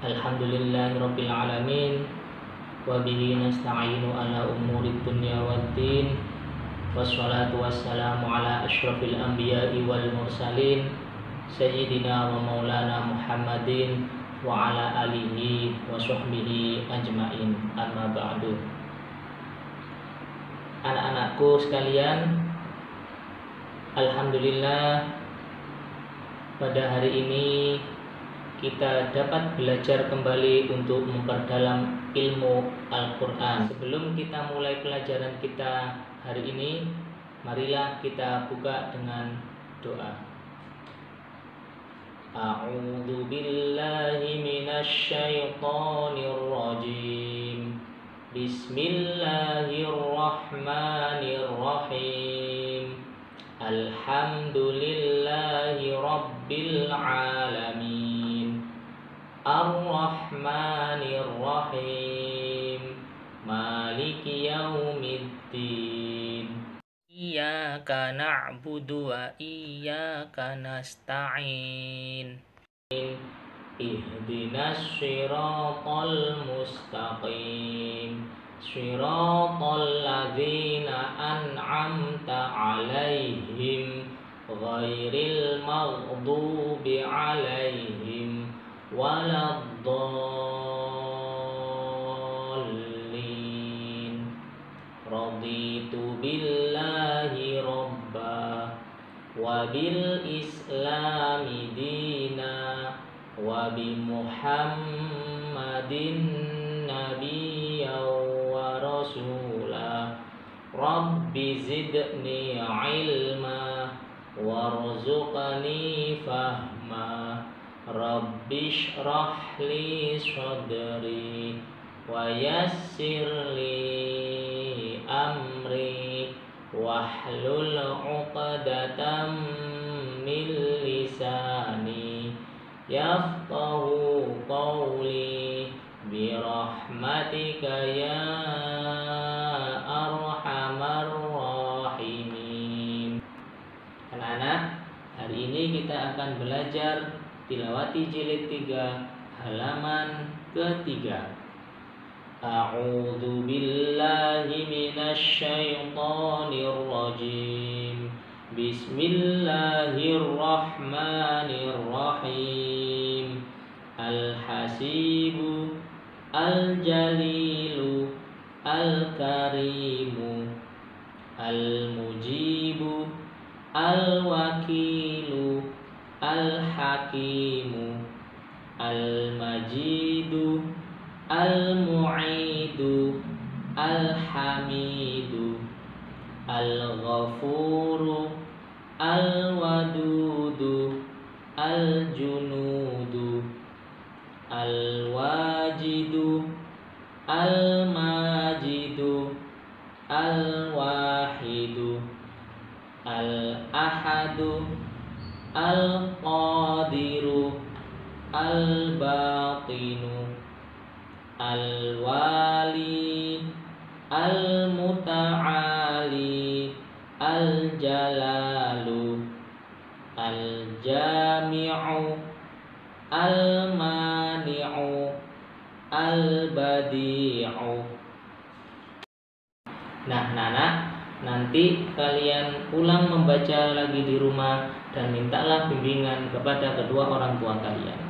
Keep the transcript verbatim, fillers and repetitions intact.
Alhamdulillahirabbil alamin wa bihi nasta'inu ala umurid dunya waddin wassalatu wassalamu ala asyrafil anbiya'i wal mursalin sayyidina wa maulana Muhammadin wa ala alihi wa sahbihi ajmain, amma ba'du. Anak-anakku sekalian, alhamdulillah pada hari ini kita dapat belajar kembali untuk memperdalam ilmu Al-Quran. Sebelum kita mulai pelajaran kita hari ini, marilah kita buka dengan doa. A'udzu billahi minasy syaithanir rajim. Bismillahirrahmanirrahim. Alhamdulillahi rabbil alamin. Ar-Rahmanir-Rahim. Maliki yaumiddin. Iyyaka na'budu wa iyyaka nasta'in. Ihdinas shiratal mustaqim. Shiratal ladzina an'amta 'alaihim ghairil maghdubi 'alaihim waladdallin. Raditu billahi rabba wa bil islami dina wa bi muhammadin nabiyya wa rasula. Rabbi zidni ilma warzuqni fahma. Rabbi shrah li sadri wa yassir li amri wahlul 'uqdatam min lisani yafqahu qawli bi rahmatika ya arhamar rahimin. Anak-anak, hari ini kita akan belajar Tilawati jilid tiga halaman ketiga. A'udzu billahi minasy syaithanir rajim. Bismillahirrahmanirrahim. Al-hasibu al-jalilu al-karimu al-mujibu al-wakilu al-hakimu al-majidu al-mu'idu al-hamidu al-ghafuru al-wadudu al-junudu al-wajidu al-majidu al-wahidu al-ahadu al-qadiru al-batinu al-wali al-muta'ali al-jalalu al-jami'u al-mani'u al-badi'u. Nah, Nana, nanti kalian ulang membaca lagi di rumah dan mintalah bimbingan kepada kedua orang tua kalian.